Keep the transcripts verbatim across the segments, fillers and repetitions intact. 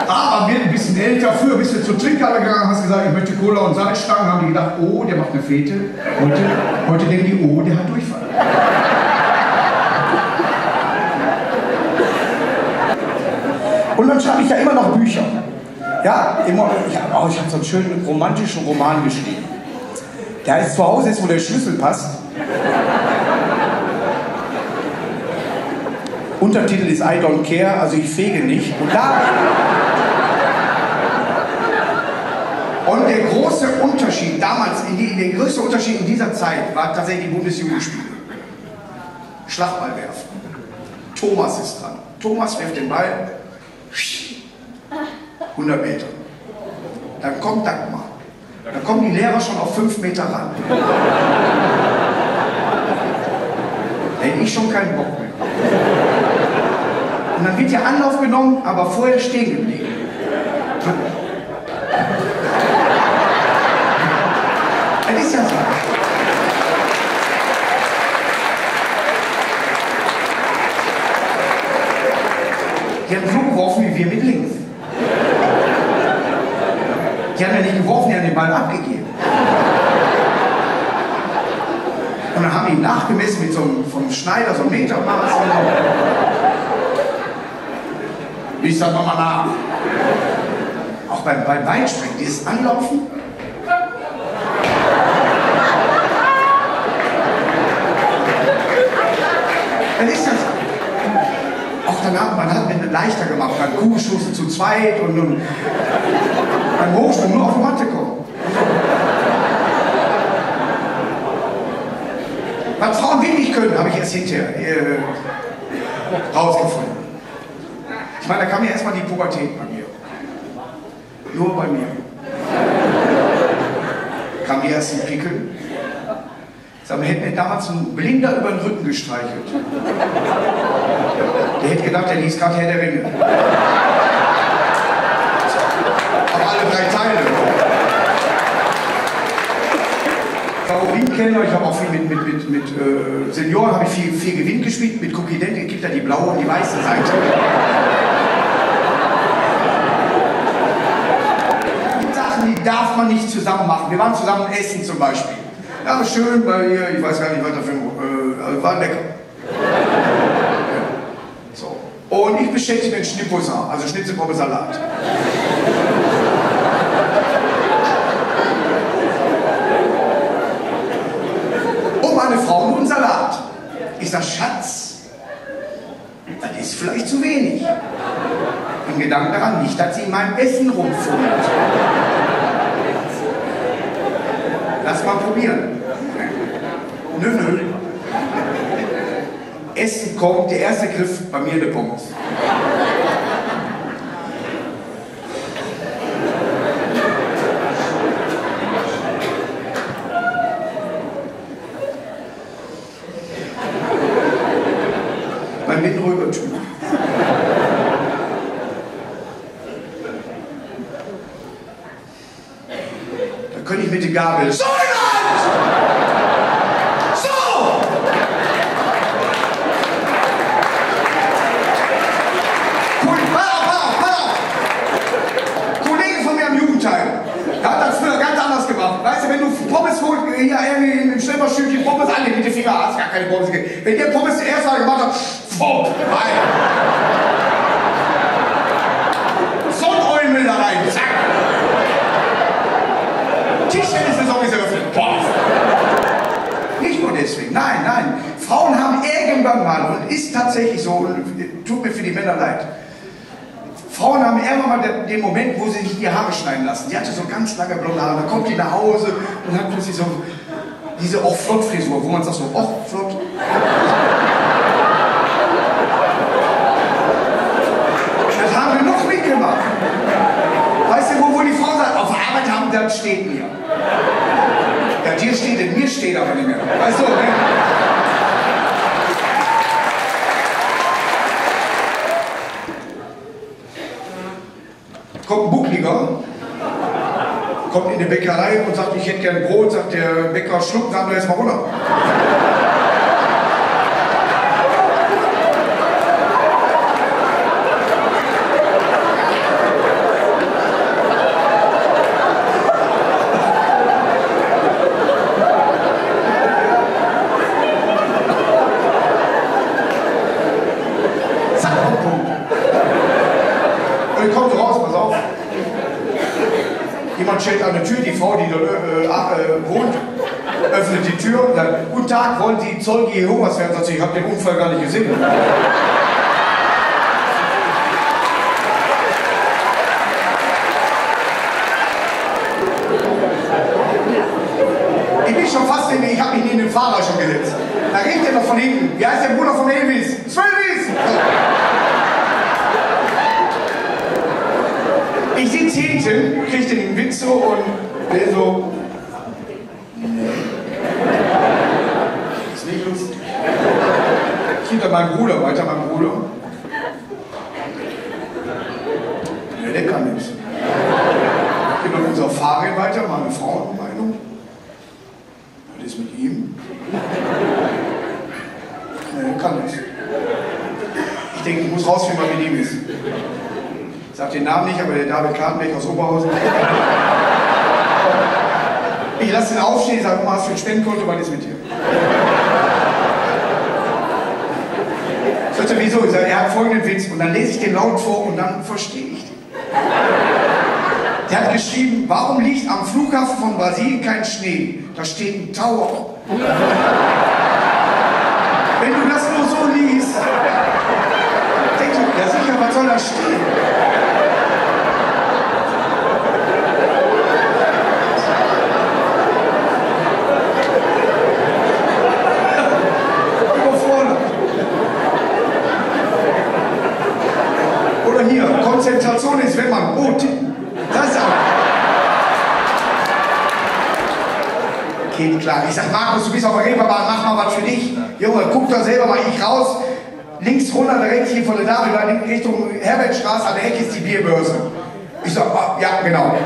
Aber wir ein bisschen älter, früher bist du zur Trinkhalle gegangen, hast gesagt, ich möchte Cola und Salzstangen, haben die gedacht, oh, der macht eine Fete. Heute, heute denken die, oh, der hat Durchfall. Und dann schreibe ich ja immer noch Bücher. Ja, immer, ich habe oh, hab so einen schönen romantischen Roman geschrieben. Der heißt Zu Hause ist, wo der Schlüssel passt. Untertitel ist I don't care, also ich fege nicht. Und, da und der große Unterschied damals, in die, der größte Unterschied in dieser Zeit war tatsächlich die Bundesjugendspiele. Schlagball werfen. Thomas ist dran. Thomas wirft den Ball hundert Meter. Dann kommt Dagmar. Dann kommen die Lehrer schon auf fünf Meter ran. Da hätte ich schon keinen Bock mehr. Und dann wird der Anlauf genommen, aber vorher stehen geblieben. Das ist ja so. Die haben so geworfen wie wir mit links. Die haben ja nicht geworfen, die haben den Ball abgegeben. Und dann haben die ihn nachgemessen mit so einem vom Schneider, so einem Metermaß. Ich sag nochmal nach. Auch beim, beim Weitspringen, dieses Anlaufen. Dann ist das. Auch danach, man hat es leichter gemacht, beim Kugelstoßen zu zweit und, und beim Hochsprung nur auf die Matte kommen. Was Frauen wirklich können, habe ich erst hinterher äh, rausgefunden. Ich meine, da kam ja erstmal die Pubertät bei mir. Nur bei mir. Kam die ersten Pickel. Sag mal, hätte mir damals ein Blinder über den Rücken gestreichelt. Der hätte gedacht, der liest gerade Herr der Ringe. Aber alle drei Teile. Favoritenkenner, ich habe auch viel mit, mit, mit, mit äh, Senioren, habe ich viel, viel Gewinn gespielt. Mit Cookie Dent gibt da die blaue und die weiße Seite. Die Sachen, die darf man nicht zusammen machen. Wir waren zusammen essen zum Beispiel. Ja, schön bei ihr, ich weiß gar nicht, was dafür, äh, war lecker. Ja. So. Und ich beschäftige mit Schnipposan, also Schnitzelpommes-Salat. Und meine Frau nur einen Salat. Ich sag, Schatz, das ist vielleicht zu wenig. Im Gedanken daran nicht, dass sie in meinem Essen rumfummelt. Lass mal probieren. Nö, nö. Essen kommt, der erste Griff, bei mir eine Pommes. Mein mittenruhiger Typ. Da könnte ich mit der Gabel. So! Weißt du, wenn du Pommes holst, hier irgendwie im Schlepperstückchen Pommes an, mit den Finger hast gar keine Pommes gegeben. Wenn der Pommes der erste Mal gemacht hat, pfumm, rein. So ein Eumel da rein, zack. Tischtennis ist sowieso geöffnet, boah. Nicht nur deswegen, nein, nein. Frauen haben irgendwann mal, und ist tatsächlich so, und tut mir für die Männer leid, Frauen haben irgendwann mal den Moment, wo sie sich die Haare schneiden lassen. Sie hatte so ganz lange blonde Haare. Dann kommt die nach Hause und hat plötzlich so diese auch Flott-Frisur, wo man sagt so, och, flott. Das haben wir noch mitgemacht. Weißt du, wo, wo die Frau sagt, auf Arbeit haben, das steht mir. Ja, dir steht es, mir steht aber nicht mehr. Weißt du, ne? Kommt ein Buckliger, kommt in die Bäckerei und sagt, ich hätte gern Brot, sagt der Bäcker, schluck, sagen wir erstmal runter. schellt an der Tür, die Frau, die dort äh, äh, wohnt, öffnet die Tür und sagt, guten Tag, wollen Sie Zeuge Jehovas werden? Sagt sie, ich habe den Unfall gar nicht gesehen. Ich bin schon fast in, ich habe mich in den Fahrer schon gesetzt. Da redet er noch von hinten. Wie heißt der Bruder von Elvis? Elvis! Ich sitze hinten, krieg den Witz so und der so. Nee. Ist nicht lustig. Ich hinter meinem Bruder weiter, mein Bruder. Nee, der kann nicht. Ich gehe noch unser Fahrrad weiter, meine Frauenmeinung. Was ist mit ihm? Nee, kann nicht. Ich denke, ich muss rausfinden, was mit ihm ist. Ich sage den Namen nicht, aber der David Kartenbeck aus Oberhausen. Ich lasse ihn aufstehen, ich sage, mal, hast du ein Spendenkonto, was ist mit dir? Ich sage, wieso? Ich sage, er hat folgenden Witz. Und dann lese ich den laut vor und dann verstehe ich den. Der hat geschrieben, warum liegt am Flughafen von Brasilien kein Schnee? Da steht ein Tower. Wenn du das nur so liest, denkst du, ja sicher, was soll da stehen? Oder hier, Konzentration ist, wenn man, oh, das ist auch. Geht klar. Ich sag, Markus, du bist auf der Reeperbahn, mach mal was für dich. Junge, guck da selber mal, ich raus. Links runter, direkt hier von der Dame, Richtung Herbertstraße, an der Ecke ist die Bierbörse. Ich sag, ah, ja, genau.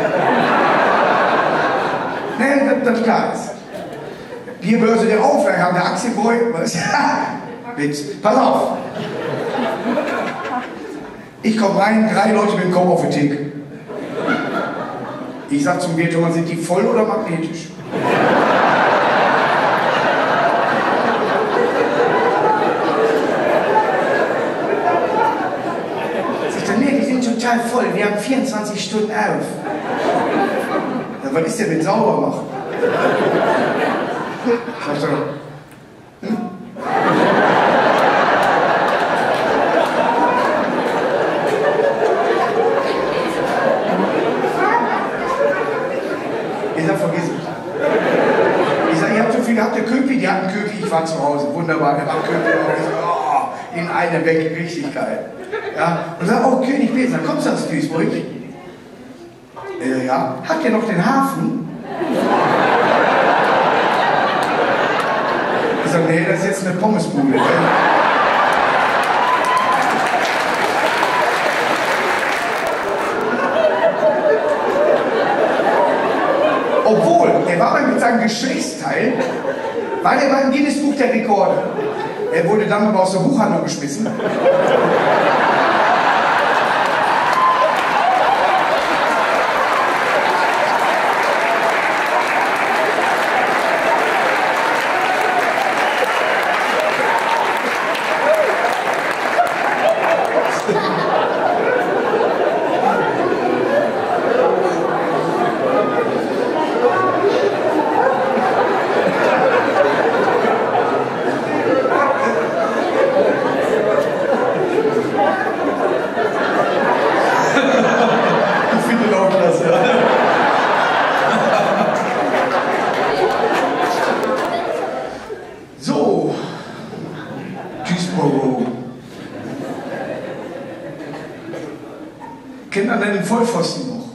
Ne, das, das klar ist. Bierbörse der Aufwerk haben, der Aktienboy. Witz. Pass auf. Ich komme rein, drei Leute mit dem Kopf auf den Tick. Ich sag zum Wirt, sind die voll oder magnetisch? Sagt er, nee, die sind total voll, wir haben vierundzwanzig Stunden auf. Ja, was ist denn mit sauber machen? Sagt er, hm? Ich sag, vergiss es. Ich sag, ihr habt so viel gehabt, der Köpi, die hatten Köpi, ich war zu Hause, wunderbar, der war Köpi, oh, in eine weg, richtig geil. Ja, und sag, oh, König Peter, kommst du aus Duisburg? Äh, ja, hat der noch den Hafen? Ich sag, nee, das ist jetzt eine Pommesbude. Ne? Obwohl, er war mal mit seinem Geschlechtsteil, war er beim Guinness Buch der Rekorde. Er wurde dann aber aus der Buchhandlung geschmissen. So, Duisburg. Kennt man den Vollpfosten noch?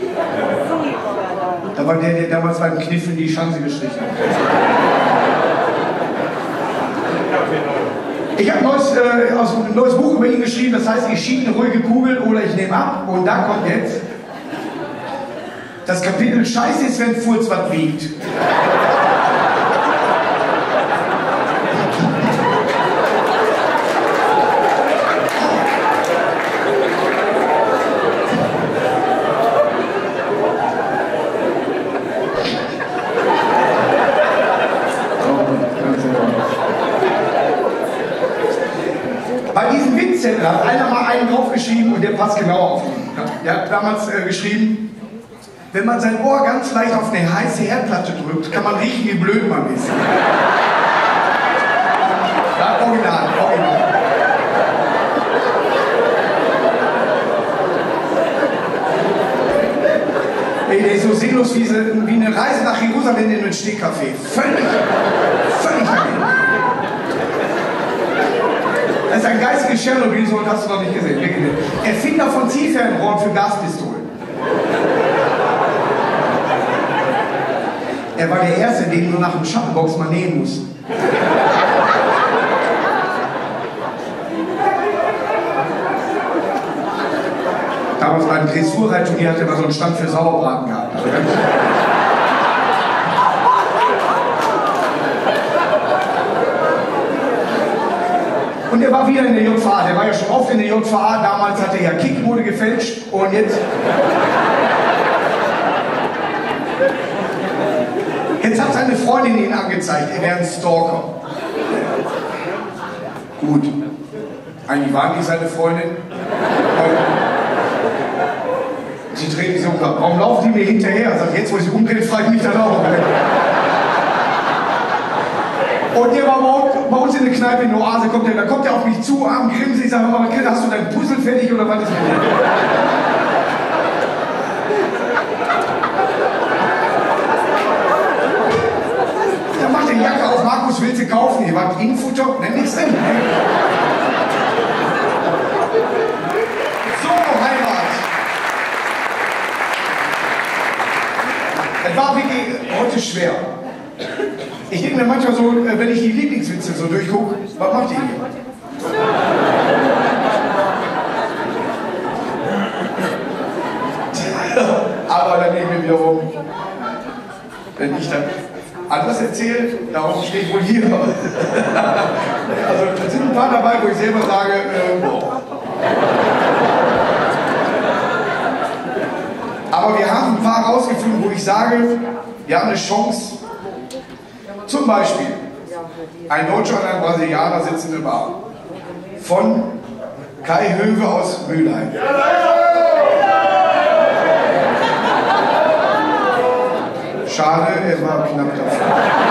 Da war der, der damals beim Kniff in die Schanze gestrichen hat. Ich habe neues, äh, also ein neues Buch über ihn geschrieben, das heißt, ich schiebe eine ruhige Kugel oder ich nehme ab. Und da kommt jetzt das Kapitel Scheiße ist, wenn Furz was wiegt. Bei diesem Witzzettel hat einer mal einen draufgeschrieben und der passt genau auf ihn. Der hat damals äh, geschrieben, wenn man sein Ohr ganz leicht auf eine heiße Herdplatte drückt, kann man riechen, wie blöd man ist. Ja, original, original. Ey, der ist so sinnlos wie, wie eine Reise nach Jerusalem in den Stehkaffee. Völlig, völlig daneben. Das ist ein geistiges Tschernobyl, so hast du noch nicht gesehen. Erfinder von Zielfernrohren für Gaspistolen. Er war der Erste, den du nach dem Schattenbox mal nähen musst. Damals beim Dressurreitturnier hatte er mal so einen Stand für Sauerbraten gehabt. Also ganz und er war wieder in der J V A. Der war ja schon oft in der J V A. Damals hat er ja Kickmode gefälscht und jetzt. Jetzt hat seine Freundin ihn angezeigt, er wäre ein Stalker. Gut. Eigentlich waren die seine Freundin. Sie drehen sich um. Warum laufen die mir hinterher? Sagt, jetzt, wo sie umdrehen, frage ich mich dann auch. Und der war bei uns in der Kneipe in Oase, kommt der, da kommt er auf mich zu, am Grinsen, ich sage, aber Kind, hast du dein Puzzle fertig oder was ist mit dir? Da macht die Jacke auf, Markus, willst du kaufen? Ihr wart Infutter? Ne, nichts drin. So, Heimat. Es war wirklich heute schwer. Ich denke mir manchmal so, wenn ich die Lieblingswitze so durchgucke, was macht ihr hier? Aber dann nehmen wir wiederum, wenn ich dann anders erzähle, darum stehe ich wohl hier. Also da sind ein paar dabei, wo ich selber sage, äh, boah. Aber wir haben ein paar rausgefunden, wo ich sage, wir haben eine Chance. Zum Beispiel, ein Deutscher und ein Brasilianer sitzen in der Bar. Von Kai Höwe aus Mülheim. Schade, er war knapp davor.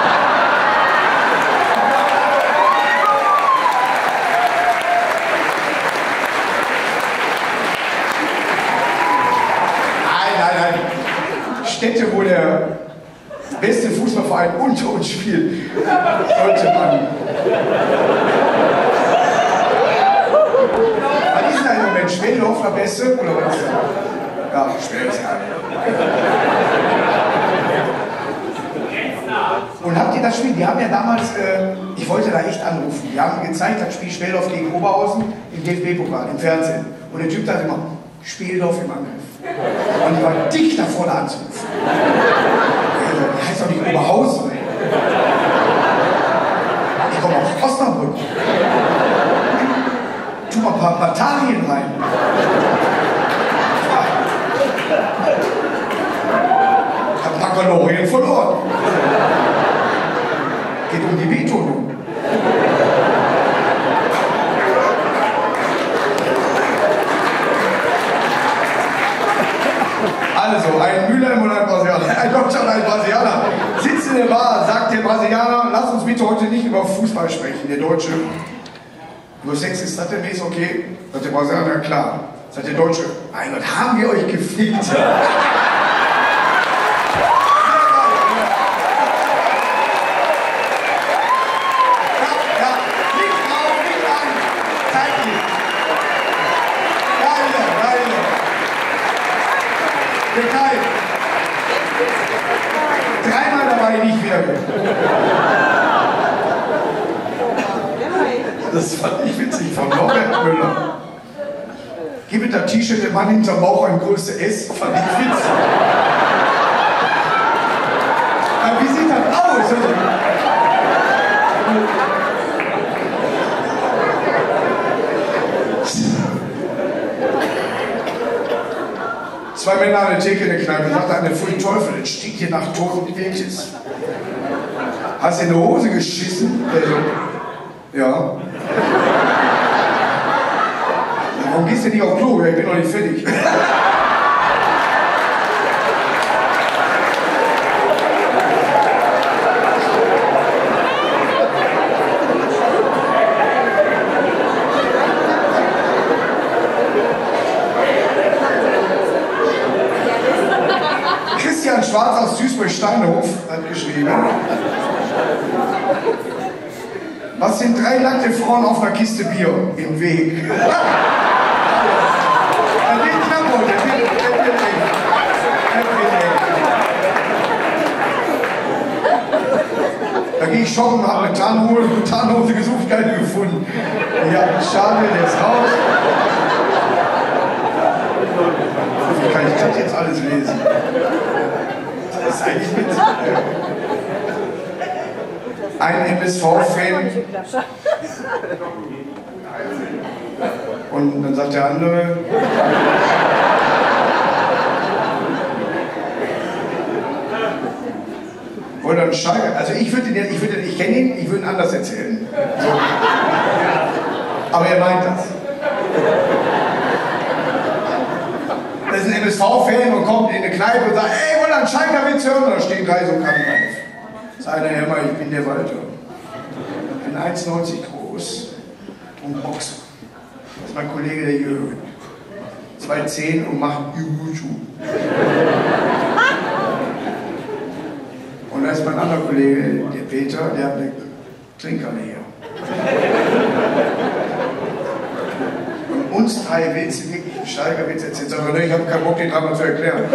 Nein, nein, nein. Städte, wo der beste Fußballverein unter uns spielt, sollte man. Was ist denn im Moment? Schwedendorf der Beste? Oder was ist das? Ja, Schwedendorf. Und habt ihr das Spiel? Die haben ja damals, äh, ich wollte da echt anrufen, die haben gezeigt, das Spiel Schwedendorf gegen Oberhausen im D F B-Pokal, im Fernsehen. Und der Typ sagt immer, Schwedendorf im Angriff. Und die waren dicht davor, da anzurufen. Der heißt doch nicht Oberhausen. Ich komme aus Osnabrück. Tu mal ein paar Batarien rein. Ich hab ein paar Kalorien verloren. Geht um die Betonung. Also, ein Mülheim und ein Brasilianer, ein Deutscher und ein Brasilianer sitzt in der Bar, sagt der Brasilianer, lass uns bitte heute nicht über Fußball sprechen. Der Deutsche, nur Sex ist das denn ist okay? Sagt der Brasilianer, klar. Sagt der Deutsche, mein Gott, haben wir euch gefickt? Dreimal dabei nicht wieder. Das fand ich witzig von Norbert Müller. Gib mir das T-Shirt, der Mann hinterm Bauch ein Größe S, fand ich witzig. Aber wie sieht das aus? Zwei Männer an der Theke in der Kneipe, sagte einer, pfui Teufel, das stinkt hier nach totem Wildnis. Hast du in die Hose geschissen? Der so, ja. Warum gehst du nicht auf Klo? Ja, ich bin noch nicht fertig. Duisburg-Steinhof hat geschrieben, was sind drei nackte Frauen auf einer Kiste Bier im Weg? Der geht knapp heute, der wird eng. Der wird eng. Da gehe ich shoppen, habe eine Tarnhose, Tarnhose gesucht, keine gefunden. Ja, schade, der ist raus. Wie kann ich das jetzt alles lesen? Das ist eigentlich mit. Ein M S V-Fan. Und dann sagt der andere. Oder ein Schalke. Also ich würde den, ich würde, ich kenne ihn, ich würde ihn anders erzählen. So. Aber er meint das. Das ist ein M S V-Fan und kommt in eine Kneipe und sagt, ey, wollt ihr einen Schalker-Witz hören? Und da stehen drei so Kannen auf. Sagt einer, hör mal, ich bin der Walter. Ich bin eins neunzig groß und Boxer. Das ist mein Kollege der Jürgen. zwei zehn und macht Juju. Und da ist mein anderer Kollege, der Peter, der hat eine Trinkhalle hier. Und uns drei Witze, wirklich einen Steigerwitz erzählt, aber ich habe keinen Bock, den dreimal zu erklären.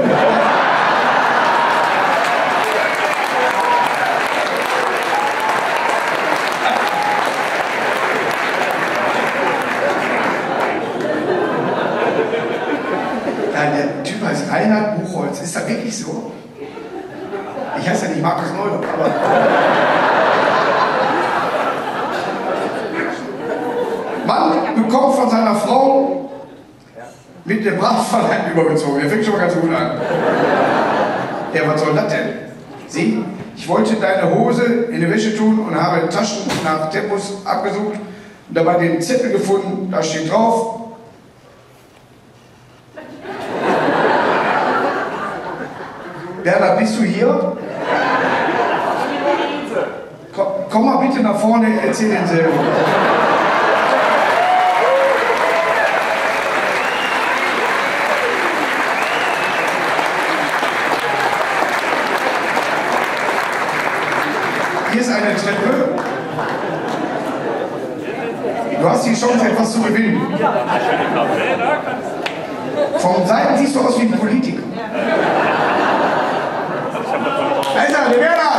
Der Typ heißt Reinhard Buchholz. Ist das wirklich so? Ich heiße ja nicht Markus Neuloch, aber... Mann bekommt von seiner Frau mit dem Bratpfanne übergezogen. Der fängt schon mal ganz gut an. Ja, was soll das denn? Sieh, ich wollte deine Hose in die Wäsche tun und habe Taschen nach Tempos abgesucht und dabei den Zettel gefunden, da steht drauf, Bernhard, bist du hier? Komm, komm mal bitte nach vorne, erzähl den selber. Hier ist eine Treppe. Du hast die Chance, etwas zu gewinnen. Von Seiten siehst du aus wie ein Politiker. Alter, der Werner!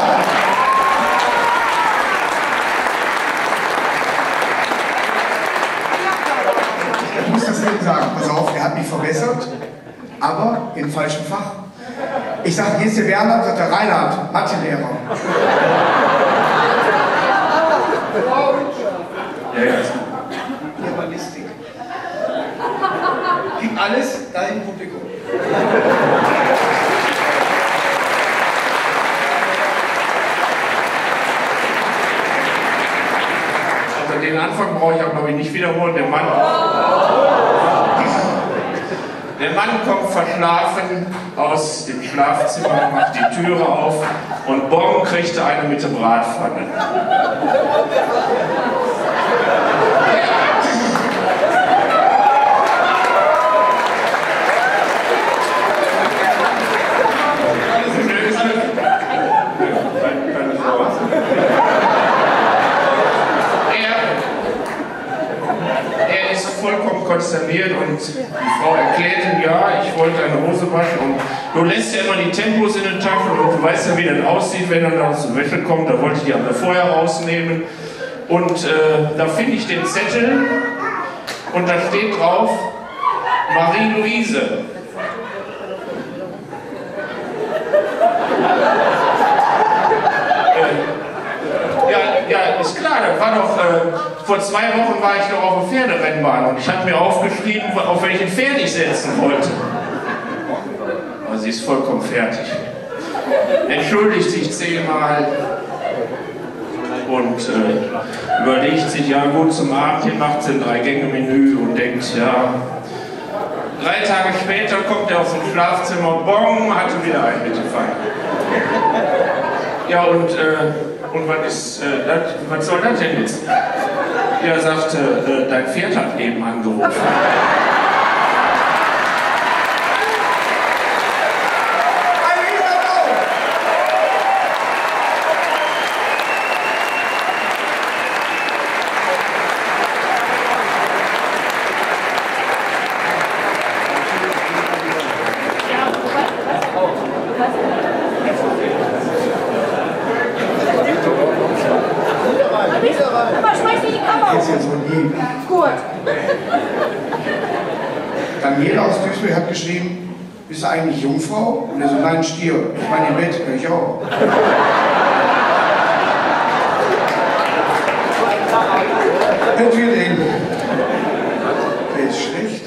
Ich muss das nicht sagen. Pass auf, er hat mich verbessert, aber im falschen Fach. Ich sage, hier ist der Werner, sagt der Reinhard, Mathelehrer. Ja, ja. Germanistik. Gib alles da im Publikum. Also den Anfang brauche ich auch, glaube ich, nicht wiederholen. Der Mann, der Mann kommt verschlafen aus dem Schlafzimmer, macht die Türe auf und Bon kriegte eine mit der Bratpfanne. Vollkommen konsterniert und die Frau erklärt ihm, ja, ich wollte eine Hose waschen und du lässt ja immer die Tempos in den Taschen und du weißt ja, wie das aussieht, wenn er dann zum Wäsche kommt, da wollte ich die aber vorher rausnehmen und äh, da finde ich den Zettel und da steht drauf Marie-Louise. Ja, ja, ist klar, das war doch, äh, vor zwei Wochen war ich noch auf der Pferderennbahn und ich habe mir aufgeschrieben, auf welchen Pferd ich setzen wollte. Aber sie ist vollkommen fertig. Entschuldigt sich zehnmal und äh, überlegt sich, ja gut, zum Abend hin macht sie ein Drei-Gänge-Menü und denkt, ja, drei Tage später kommt er aus dem Schlafzimmer, bong, hatte wieder ein Mittelfeier. Ja, und, äh, und was, ist, äh, das, was soll das denn jetzt? Er sagte, äh, dein Pferd hat eben angerufen. geschrieben, bist du eigentlich Jungfrau? Und er so, nein, Stier. Ich meine, im Bett, ich auch. Es wird eng. Der ist schlecht.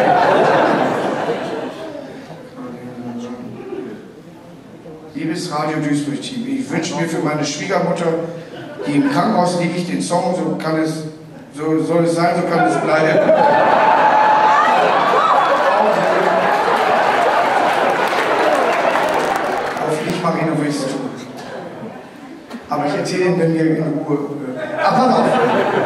Liebes Radio Duisburg-Team, ich wünsche mir für meine Schwiegermutter, die im Krankenhaus liegt, den Song, so kann es, so soll es sein, so kann es bleiben. Hoffentlich mache ich noch was zu tun. Aber ich erzähle Ihnen, wenn wir in Ruhe... Äh, ah, pass auf!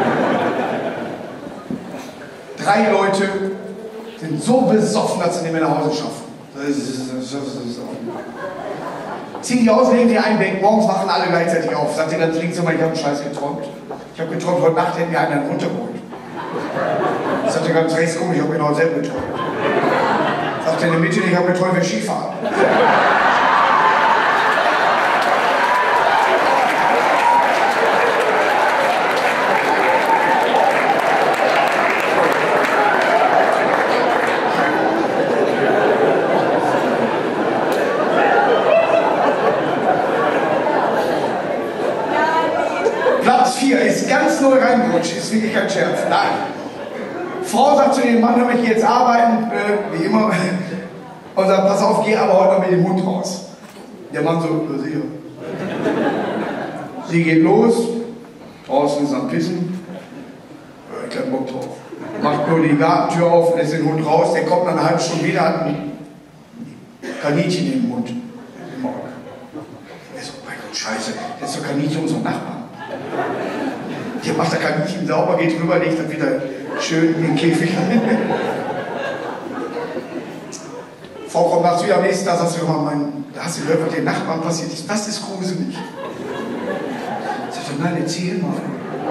Drei Leute sind so besoffen, dass sie nicht mehr nach Hause schaffen. Das ist, das ist, das ist, das ist Ziehen die aus, legen die ein, weg, morgens wachen alle gleichzeitig auf. Sagt ihr ganz links immer, ich habe einen Scheiß geträumt. Ich habe geträumt, heute Nacht hätten wir einen runtergeholt. Sagt ihr ganz rechts, guck, ich habe genau selber geträumt. Sagt ihr in der Mitte, ich habe geträumt, wir Skifahren. Ist ganz neu reingerutscht, ist wirklich kein Scherz. Nein. Frau sagt zu dem Mann, hör mich jetzt arbeiten, äh, wie immer, und sagt, pass auf, geh aber heute mal mit dem Hund raus. Der Mann so, sicher. Sie geht los, draußen ist am Pissen, äh, kein Bock drauf. Macht nur die Gartentür auf, lässt den Hund raus, der kommt nach einer halben Stunde wieder, hat ein Kaninchen im Mund. Er so, mein Gott, scheiße, das ist doch Kaninchen unserer Nachbarn. Der macht da Kaninchen sauber, geht rüber, legt dann wieder schön in den Käfig. Frau kommt nachts wieder am nächsten Tag, sagt sie, mein, da hast du gehört, was den Nachbarn passiert ist. Das ist gruselig. Sagt er, nein, erzähl mal.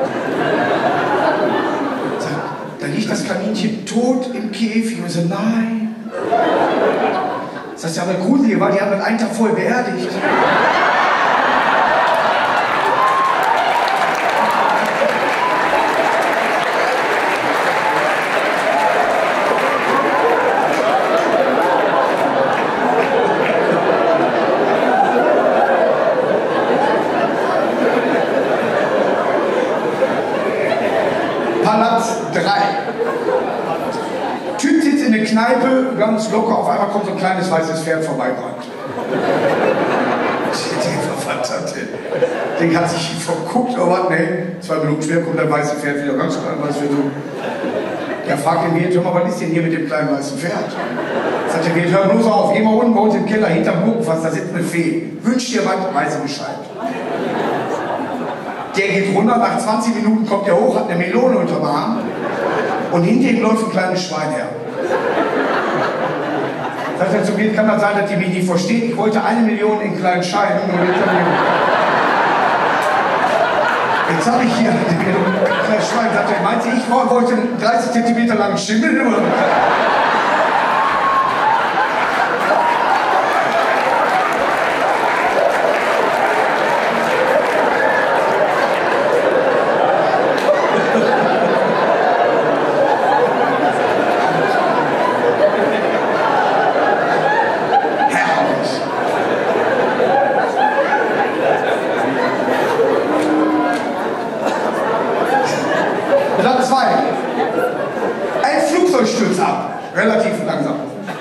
Sagt, da liegt das Kaninchen tot im Käfig. Und so, nein. Sagt sie, aber gruselig war, die haben das einen Tag vorher beerdigt. Typ sitzt in der Kneipe, ganz locker, auf einmal kommt so ein kleines weißes Pferd vorbeigerannt. Den hat sich verguckt, aber was, ne, zwei Minuten später kommt der weiße Pferd wieder ganz klein, was wir so. Der fragt den Wirt, hör mal, was ist denn hier mit dem kleinen weißen Pferd? Sagt der Wirt, hör bloß auf, geh mal unten bei uns im Keller, hinterm Buchenfass, da sitzt eine Fee. Wünsch dir was, weiß Bescheid. Der geht runter, nach zwanzig Minuten kommt der hoch, hat eine Melone unterm Arm und hinter ihm läuft ein kleines Schwein her. Sagt er zu mir, kann das sein, dass die mich nicht versteht? Ich wollte eine Million in kleinen Scheinen. Und jetzt habe ich, jetzt hab ich hier ein kleines Schwein. Sagt er, meint sie, ich wollte einen dreißig Zentimeter langen Schimmel? Oder? Platz zwei. Ein Flugzeug stürzt ab. Relativ langsam.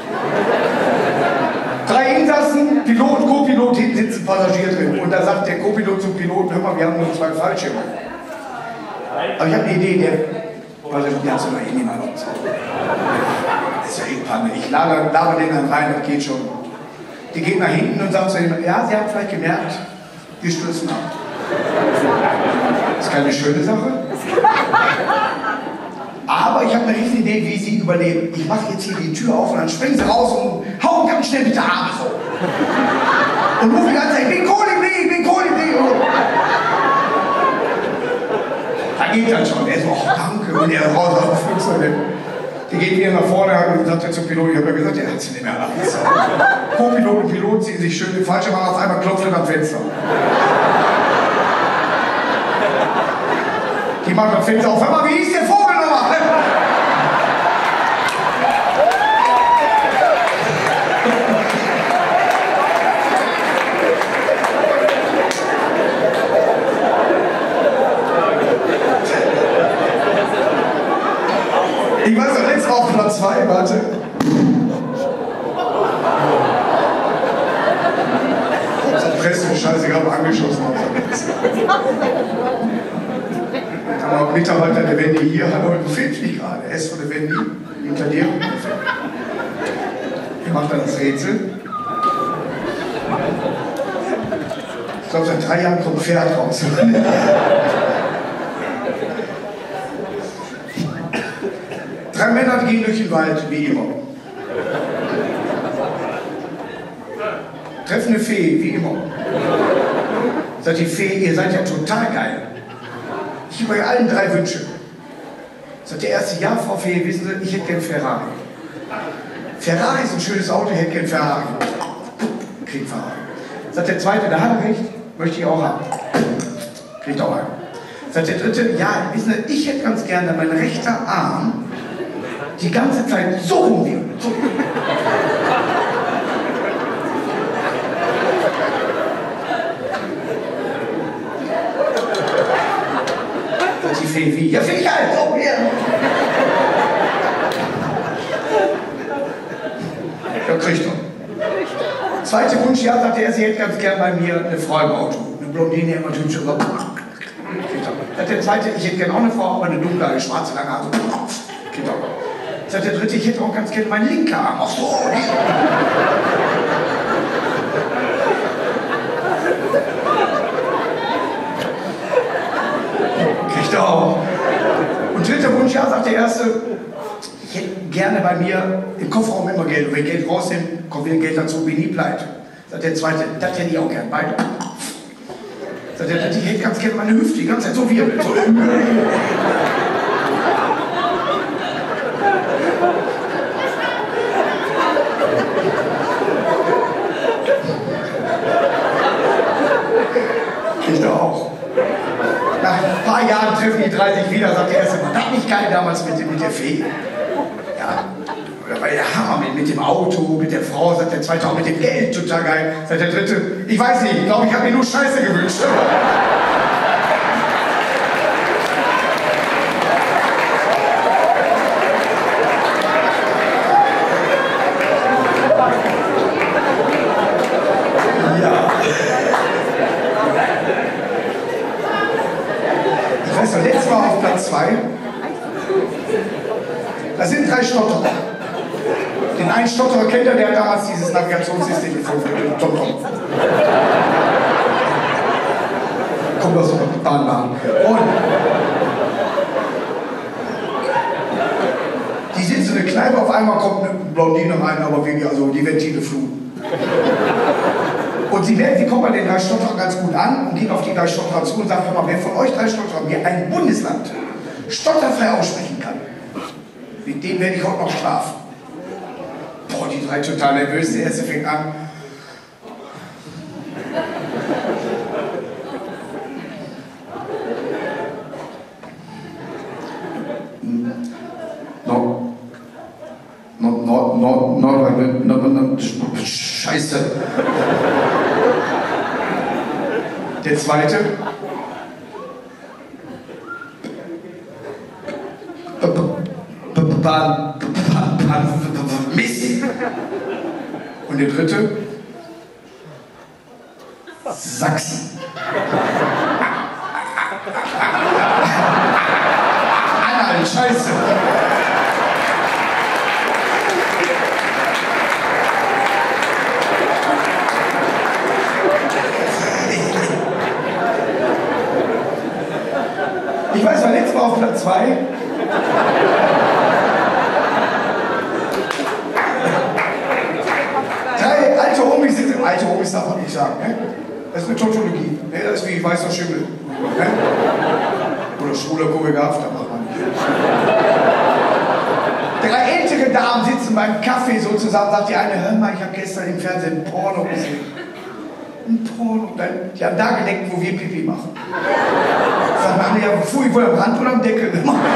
Drei Insassen, Pilot, Co-Pilot, hinten sitzen Passagier drin. Und da sagt der Co-Pilot zum Piloten, hör mal, wir haben nur zwei Fallschirme. Aber ich habe eine Idee, der Passagier, die hat so noch eh niemand. Das ist ja eh Panne. Ich laber, laber den dann rein, das geht schon. Die geht nach hinten und sagt zu ihm, ja, Sie haben vielleicht gemerkt, wir stürzen ab. Das ist keine schöne Sache. Aber ich habe eine riesige Idee, wie Sie überleben. Ich mache jetzt hier die Tür auf und dann springen Sie raus und hauen ganz schnell mit der Arme so. Und rufen die ganze Zeit, ich bin Kolibri, ich bin Kolibri. Da geht dann schon. Er so, oh, danke. Und er raus auf dem Flugzeug. Die geht wieder nach vorne und sagt zum Pilot, ich habe ja gesagt, er hat sie nicht mehr erlaubt. Co-Pilot und Pilot ziehen sich schön den Fallschirm an, auf einmal klopft er am Fenster. Die macht das Fenster auf. Hör mal, wie hieß der Vogel nochmal? Fresse, scheißegal, aber angeschossen auf. Aber Mitarbeiter der Wendy hier, hallo, du filmst mich gerade. Er ist von der Wendy, hinter dir. Er macht dann das Rätsel. Ich glaube, seit drei Jahren kommt ein Pferd raus. Drei Männer gehen durch den Wald, wie immer. Treffen eine Fee, wie immer. Sagt die Fee, ihr seid ja total geil. Ich habe euch allen drei Wünsche. Sagt der erste, ja, Frau Fee, wissen Sie, ich hätte gern Ferrari. Ferrari ist ein schönes Auto, ich hätte gern Ferrari. Kriegt Ferrari. Sagt der zweite, da hat er recht, möchte ich auch haben. Kriegt auch einen. Sagt der dritte, ja, wissen Sie, ich hätte ganz gerne mein rechter Arm die ganze Zeit so rumwirbelt. So. Sagt die Fee, wie? Ja, finde ich halt, so, hier. Ja, kriegt er. Zweiter Wunsch, ja, sagt er, sie hätte ganz gern bei mir eine Frau im Auto. Eine Blondine, immer typisch. Sagt der zweite, ich hätte gern auch eine Frau, aber eine dunkle, eine schwarze, lange Haare. Kriegt er. Sagt der dritte, ich hätte auch ganz gerne meinen linken Arm. Ach so. Kriegt er auch. Und dritter Wunsch, ja, sagt der erste, ich hätte gerne bei mir im Kofferraum immer Geld. Und wenn Geld rausnimmt, kommt wieder Geld dazu, bin nie pleite. Sagt der zweite, das hätte ich auch gern, beide. Sagt der dritte, ich hätte ganz gerne meine Hüfte, die ganze Zeit so wirbelt. So. Kriegt er auch. Nach ein paar Jahren treffen die drei sich wieder, sagt der erste, war das nicht geil damals mit, mit der Fee? Ja, oder war der Hammer mit, mit dem Auto, mit der Frau, sagt der zweite auch mit dem Geld, total geil. Sagt der dritte, ich weiß nicht, ich glaube, ich habe mir nur Scheiße gewünscht. Letztes Mal auf Platz zwei. Das sind drei Stotterer. Den einen Stotterer kennt er, der hat damals dieses Navigationssystem gefunden. TomTom. Kommt aus der Bahnbahn. Und die sitzen in der Kneipe, auf einmal kommt eine Blondine rein, aber wirklich, also die Ventile fluten. Und sie werden, die kommen bei den drei Stotterern ganz gut an und gehen auf die drei Stotterer zu und sagen, hör mal, wer von euch drei Stotterern mir ein Bundesland stotterfrei aussprechen kann, mit dem werde ich heute noch schlafen. Boah, die drei total nervös, der erste fängt an. No. No, no, no, no, no, no, no, Scheiße. Der zweite. Mist. Und der dritte. Sachsen. Anhalt, Scheiße. Ich weiß, war letztes Mal auf Platz zwei. Drei alte Homies sind, alte Homies darf man nicht sagen, ne? Das ist eine Tautologie, ne? Das ist wie weißer Schimmel, ne? Oder schwuler Choreograf, da macht man nicht. Drei ältere Damen sitzen beim Kaffee so zusammen, sagt die eine, hör mal, ich habe gestern im Fernsehen ein Porno gesehen. Ein Porno, die haben da geleckt, wo wir Pipi machen. Sagt man, ja, pfui, wohl am Rand oder am Deckel?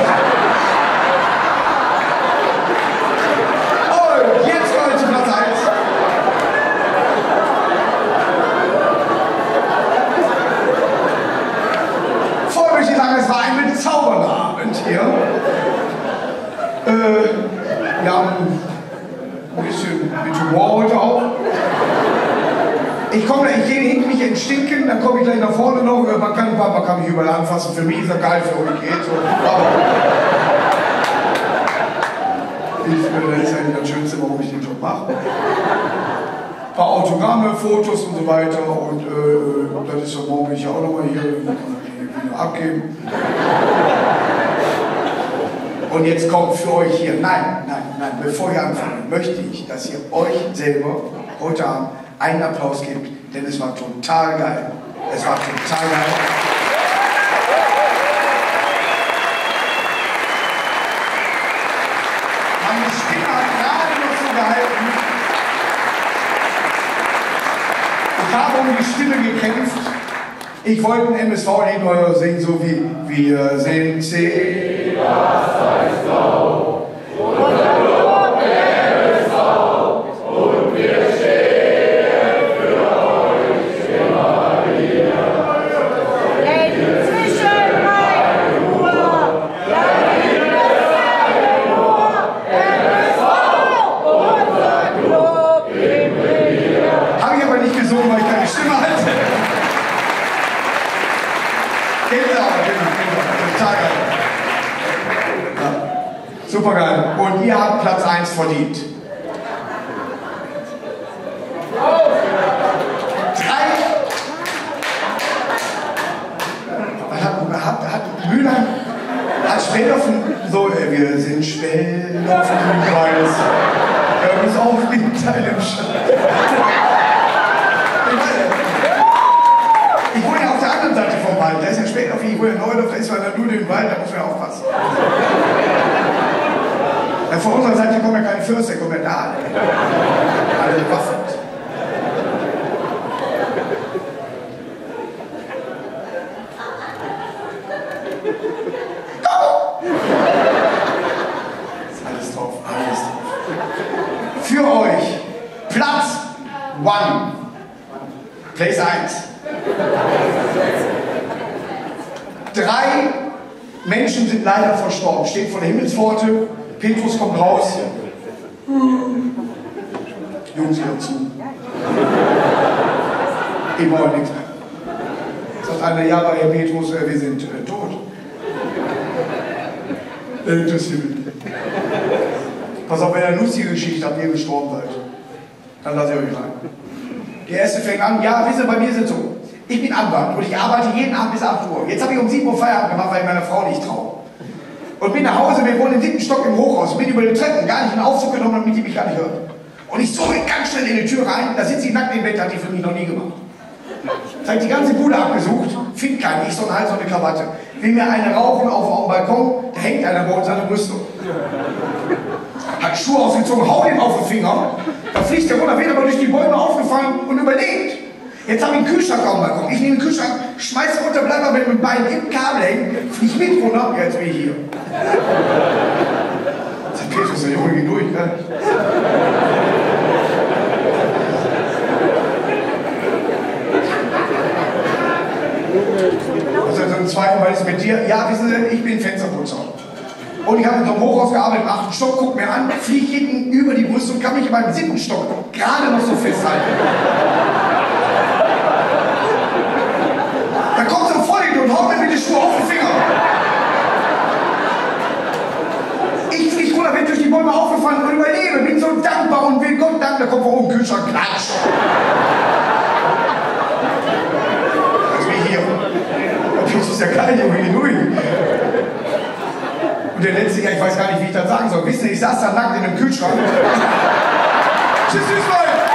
Oh, jetzt kommen wir zu Platz eins. Vorher möchte ich sagen, es war ein bezaubernder Abend hier. Äh, wir haben ein bisschen mit Humor heute auch. Ich komme, ich gehe hinten nicht ins Stinken, dann komme ich gleich nach vorne noch. Man kann, man kann mich überall anfassen. Für mich ist das geil, für euch geht so. Aber ich finde, das ist eigentlich das Schönste, warum ich den Job mache. Ein paar Autogramme, Fotos und so weiter. Und äh, das ist so, morgen bin ich ja auch nochmal hier. Dann kann man die wieder abgeben. Und jetzt kommt für euch hier, nein, nein, nein, bevor ihr anfangt, möchte ich, dass ihr euch selber heute Abend einen Applaus gebt, denn es war total geil. Es war total geil. Meine Stimme hat gerade noch so gehalten. Ich habe um die Stimme gekämpft. Ich wollte ein M S V-Lied neu singen, so wie wir sind zehn. Was heißt Blau? Unser Club, der M S V. Und wir stehen für euch immer wieder. Leben zwischen Main und Ruhr, da gibt es alle nur M S V, unser Club im Revier. Habe ich aber nicht gesungen, weil ich keine Stimme hatte. Genau, genau, genau. Total geil. Ja. Super geil. Und ihr habt Platz eins verdient. Drei. Hat, hat, hat Mühlheim hat Späthofen so, äh, wir sind Späthofen im Kreis. Hör uns auf mit deinem Schritt. Ich wohne ja auf der anderen Seite vom Wald. Da ist ja Späthofen, ich wohne in Neudorf, da ist zwar nur im Wald, da muss man ja aufpassen. Ja, von unserer Seite kommen ja keine Fürste, kommen ja da. Alle bewaffnet. Ist alles drauf, alles drauf. Für euch Platz One. Place eins. Drei Menschen sind leider verstorben. Steht vor der Himmelspforte. Petrus kommt raus. Jungs, hört zu. Ich wollte nichts mehr. Sagt einer, ja, aber Herr Petrus, wir sind äh, tot. Äh, interessiert mich nicht. Pass auf, wenn ihr eine lustige Geschichte habt, ihr gestorben seid, dann lasst ihr euch rein. Der erste fängt an, ja, wisst ihr, bei mir sind so. Ich bin Anwalt und ich arbeite jeden Abend bis acht Uhr. Jetzt habe ich um sieben Uhr Feierabend gemacht, weil ich meiner Frau nicht traue. Und bin nach Hause, wir wohnen im siebten Stock im Hochhaus, bin über die Treppen, gar nicht in Aufzug genommen, damit die mich gar nicht hört. Und ich suche ganz schnell in die Tür rein, da sitzt sie nackt im Bett, hat die für mich noch nie gemacht. Jetzt habe ich die ganze Bude abgesucht, finde keinen, ich so einen Hals und eine Krawatte. Will mir eine rauchen auf dem Balkon, da hängt einer bei uns an der Brüstung. Hat Schuhe ausgezogen, hau den auf den Finger, da fliegt der runter, wird aber durch die Bäume aufgefangen und überlebt. Jetzt habe ich einen Kühlschrank auf dem Balkon. Ich nehme den Kühlschrank, schmeiße runter, bleib aber mit dem Bein im Kabel hängen, flieg mit runter, jetzt bin ich hier. Sagt Petrus, der Junge geht durch, ne? Also so ein zweiten, weil es mit dir, ja, wissen Sie, ich bin Fensterputzer. Und ich habe in so einem Hochhaus gearbeitet, im achten Stock, guck mir an, fliege hinten über die Brust und kann mich in meinem siebten Stock gerade noch so festhalten. Da kommt so ein Vollidiot und haut mir mit den Schuhe auf den Finger. Ich fliege runter, bin durch die Bäume aufgefahren und überlebe, bin so dankbar und will Gott danken, da kommt von oben ein Kühlschrank, klatsch. Das ist wie hier. Das ist ja geil, Junge, geh durch. Und der letzte, ja, ich weiß gar nicht, wie ich das sagen soll. Wisst ihr, ich saß da nackt in einem Kühlschrank. Tschüss, tschüss, Leute.